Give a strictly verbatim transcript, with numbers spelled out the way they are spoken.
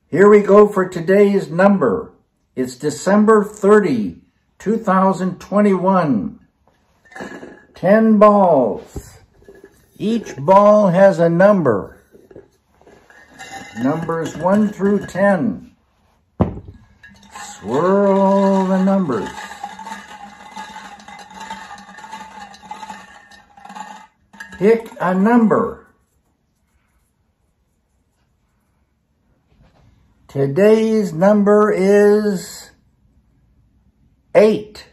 Here we go for today's number. It's December thirtieth, two thousand twenty-one. Ten balls. Each ball has a number. Numbers one through ten. Swirl the numbers. Pick a number. Today's number is eight.